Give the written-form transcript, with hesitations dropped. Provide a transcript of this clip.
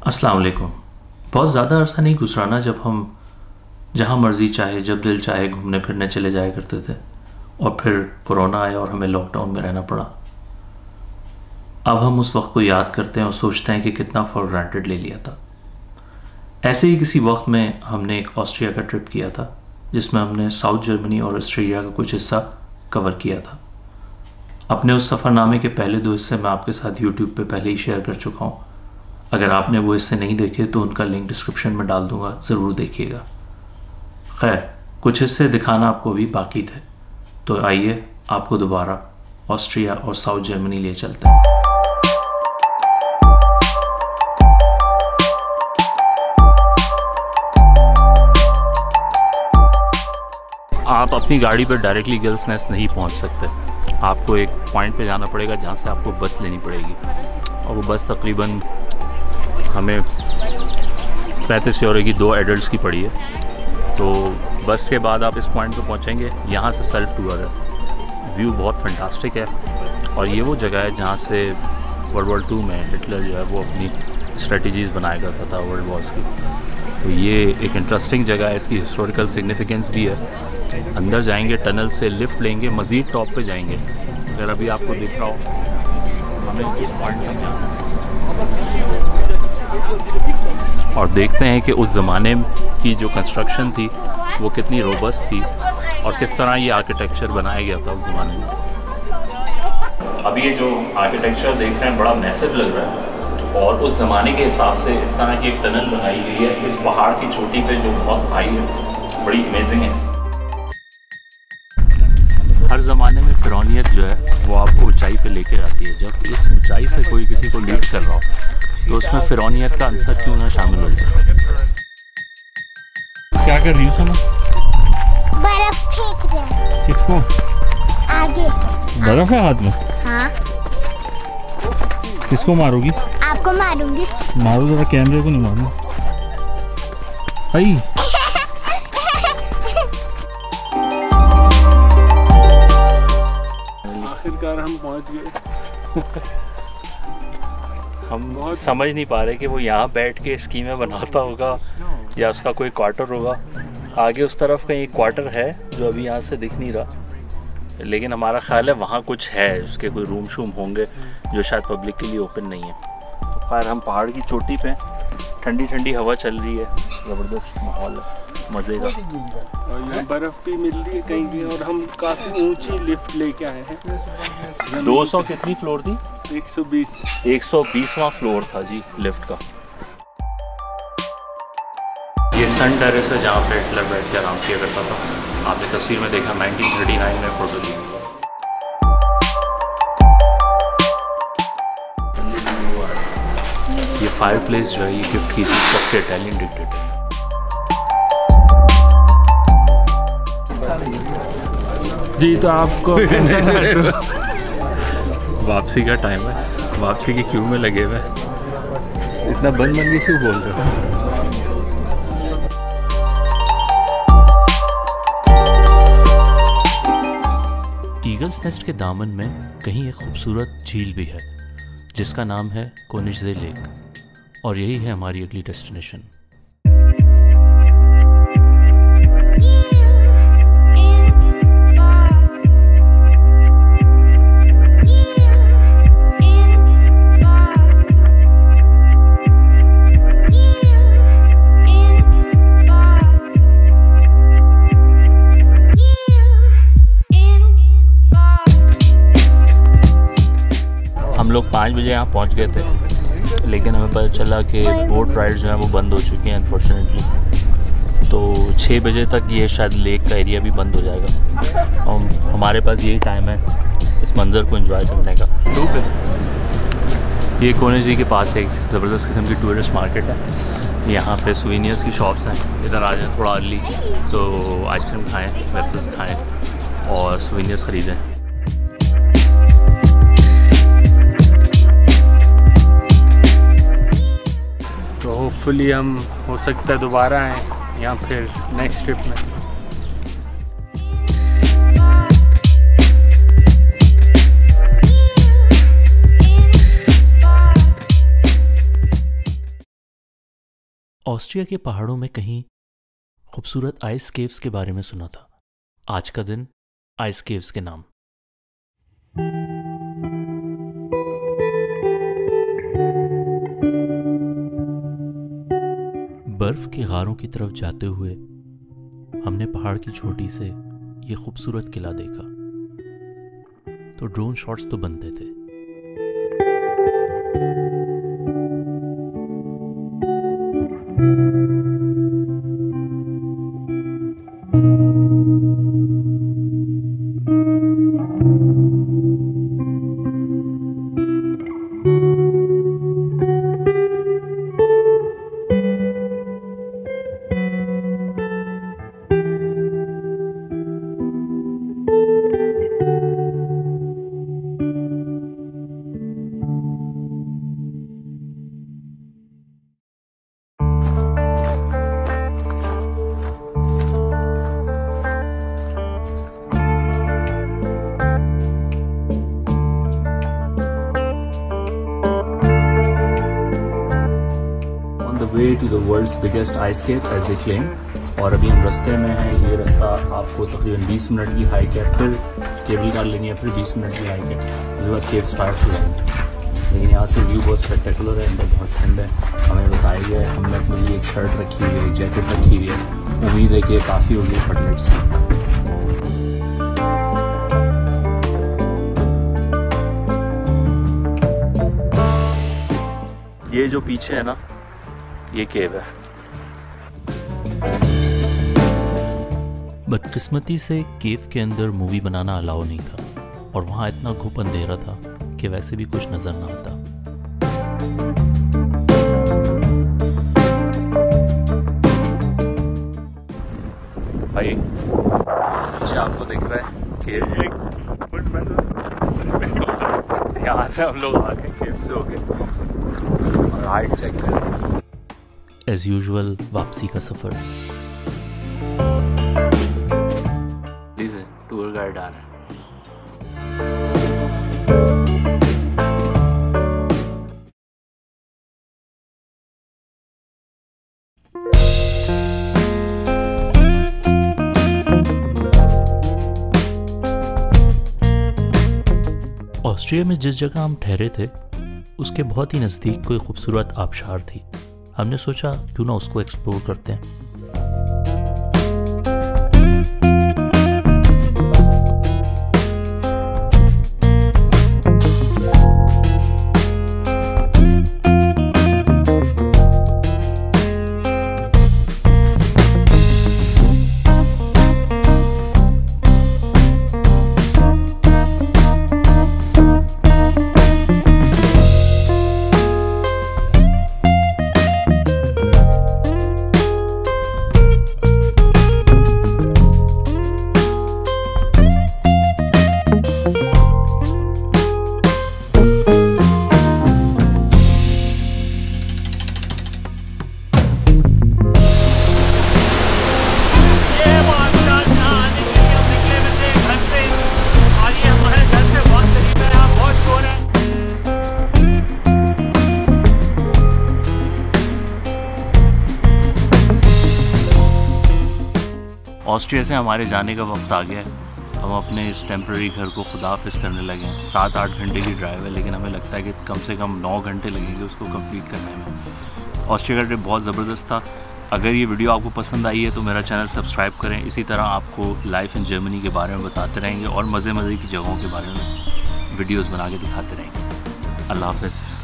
अस्सलाम वालेकुम। बहुत ज़्यादा अरसा नहीं गुजरा ना जब हम जहाँ मर्ज़ी चाहे जब दिल चाहे घूमने फिरने चले जाया करते थे, और फिर कोरोना आया और हमें लॉकडाउन में रहना पड़ा। अब हम उस वक्त को याद करते हैं और सोचते हैं कि कितना फॉर ग्रांटेड ले लिया था। ऐसे ही किसी वक्त में हमने एक ऑस्ट्रिया का ट्रिप किया था, जिसमें हमने साउथ जर्मनी और ऑस्ट्रेलिया का कुछ हिस्सा कवर किया था। अपने उस सफ़रनामे के पहले 2 हिस्से मैं आपके साथ यूट्यूब पे पहले ही शेयर कर चुका हूँ। अगर आपने वो हिस्से नहीं देखे तो उनका लिंक डिस्क्रिप्शन में डाल दूंगा, ज़रूर देखिएगा। खैर, कुछ हिस्से दिखाना आपको भी बाकी थे, तो आइए आपको दोबारा ऑस्ट्रिया और साउथ जर्मनी ले चलते हैं। आप अपनी गाड़ी पर डायरेक्टली गर्ल्स नेस्ट नहीं पहुंच सकते। आपको एक पॉइंट पे जाना पड़ेगा जहां से आपको बस लेनी पड़ेगी, और वो बस तकरीबन हमें 35 यूरो की 2 एडल्ट्स की पड़ी है। तो बस के बाद आप इस पॉइंट पे पहुंचेंगे। यहाँ से सेल्फ टूर है। व्यू बहुत फैंटास्टिक है, और ये वो जगह है जहाँ से वर्ल्ड वॉर 2 में हिटलर जो है वो अपनी स्ट्रेटजीज़ बनाया करता था वर्ल्ड वॉर्स की। तो ये एक इंटरेस्टिंग जगह है, इसकी हिस्टोरिकल सिग्निफिकेंस भी है। अंदर जाएंगे, टनल से लिफ्ट लेंगे, मज़ीद टॉप पे जाएंगे। अगर अभी आपको दिख रहा हो, हमें इस पॉइंट पे जाना और देखते हैं कि उस ज़माने की जो कंस्ट्रक्शन थी वो कितनी रोबस्ट थी और किस तरह ये आर्किटेक्चर बनाया गया था उस ज़माने में। अब ये जो आर्किटेक्चर देख रहे हैं बड़ा मैसिव लग रहा है, और उस ज़माने के हिसाब से इस तरह की एक टनल बनाई गई है इस पहाड़ की चोटी पे जो बहुत हाई है, बड़ी अमेजिंग है। हर ज़माने में फ़िरौनियत जो है वो आपको ऊंचाई पे लेके जाती है। जब इस ऊंचाई से कोई किसी को लीड कर रहा हो तो उसमें फ़िरौनियत का अंसर क्यों ना शामिल हो जाए। क्या कर रही हूँ सना? बर्फ फेंक रहे। किसको? आगे। बर्फ है हाथ में? हाँ। किसको मारोगी? आपको मारूंगी। मारो जरा, कैमरे को नहीं मारना। आई आखिरकार हम पहुंच गए। हम बहुत समझ नहीं पा रहे कि वो यहाँ बैठ के स्कीमें बनाता होगा या उसका कोई क्वार्टर होगा। आगे उस तरफ कहीं एक क्वार्टर है जो अभी यहाँ से दिख नहीं रहा, लेकिन हमारा ख्याल है वहाँ कुछ है, उसके कोई रूम शूम होंगे जो शायद पब्लिक के लिए ओपन नहीं है। तो खैर, हम पहाड़ की चोटी पे, ठंडी ठंडी हवा चल रही है, ज़बरदस्त माहौल है, मज़े का। और यहाँ बर्फ़ भी मिल रही है कहीं भी, और हम काफ़ी ऊंची लिफ्ट लेके आए हैं। 200 कितनी फ्लोर थी? 120। 120वां फ्लोर था जी लिफ्ट का। ये सन टेरेस है जहाँ पे हिटलर बैठ के आराम किया करता था। आपने तस्वीर में देखा, 1939 में फ़ोटो ली। ये फायर प्लेस जो है ये गिफ्ट की थी सबके इटालियन डिक्टेटर। जी, तो आपको वापसी का टाइम है, वापसी की क्यू में लगे हुए। इतना बंद के क्यों बोल रहे हो? ईगल्स नेस्ट के दामन में कहीं एक खूबसूरत झील भी है जिसका नाम है कोनिग्से लेक, और यही है हमारी अगली डेस्टिनेशन। हम लोग 5 बजे यहाँ पहुँच गए थे, लेकिन हमें पता चला कि बोट राइड जो है वो बंद हो चुकी हैं अनफॉर्चुनेटली। तो 6 बजे तक ये शायद लेक का एरिया भी बंद हो जाएगा, और हमारे पास यही टाइम है इस मंज़र को एंजॉय करने का। ये कोनिग्से के पास एक ज़बरदस्त किस्म की टूरिस्ट मार्केट है। यहाँ पे सुवेनियर्स की शॉप्स हैं। इधर आ जाएँ थोड़ा अर्ली तो आइसक्रीम खाएँ, वेफर्स खाएँ और सुवेनियर्स ख़रीदें। तो होपफुली हम हो सकता है दोबारा आएँ या फिर नेक्स्ट ट्रिप में। ऑस्ट्रिया के पहाड़ों में कहीं खूबसूरत आइस केव्स के बारे में सुना था। आज का दिन आइस केव्स के नाम। बर्फ की गारों की तरफ जाते हुए हमने पहाड़ की चोटी से ये खूबसूरत किला देखा तो ड्रोन शॉट्स तो बनते थे। way to the world's biggest ice cave as they claim। और अभी हम रास्ते में हैं। ये रास्ता आपको तकरीबन 20 मिनट की हाइक है, फिर केबल कार लेनी है, फिर 20 मिनट की हाइक है, उसके बाद केव स्टार्ट हो जाएंगे। लेकिन यहाँ से व्यू बहुत स्पेक्टेकुलर है, अंदर बहुत ठंड है। हमें बताया गया है, हमने अपने लिए एक शर्ट रखी हुई है, एक जैकेट रखी हुई है। उम्मीद है कि ये काफ़ी होगी, बट लेट्स सी। ये जो पीछे है ना, ये केव है। बदकिस्मती से केव के अंदर मूवी बनाना अलाउ नहीं था और वहाँ इतना घुप अंधेरा था कि वैसे भी कुछ नजर ना आता। भाई आपको दिख रहा है केव यहाँ से हम लोग आ गए, केव से हो गए और हाइट चेक करें। एज यूजुअल वापसी का सफर। टूर गाइड आ रहा है। ऑस्ट्रिया में जिस जगह हम ठहरे थे उसके बहुत ही नज़दीक कोई खूबसूरत आबशार थी। हमने सोचा क्यों ना उसको एक्सप्लोर करते हैं। ऑस्ट्रिया से हमारे जाने का वक्त आ गया है। हम अपने इस टेम्प्रेरी घर को खुदाफिज करने लगे हैं। 7-8 घंटे की ड्राइव है, लेकिन हमें लगता है कि कम से कम 9 घंटे लगेंगे उसको कंप्लीट करने में। ऑस्ट्रिया का ट्रिप बहुत ज़बरदस्त था। अगर ये वीडियो आपको पसंद आई है तो मेरा चैनल सब्सक्राइब करें। इसी तरह आपको लाइफ इन जर्मनी के बारे में बताते रहेंगे और मज़े की जगहों के बारे में वीडियोज़ बना के दिखाते रहेंगे। अल्लाह हाफ़िज़।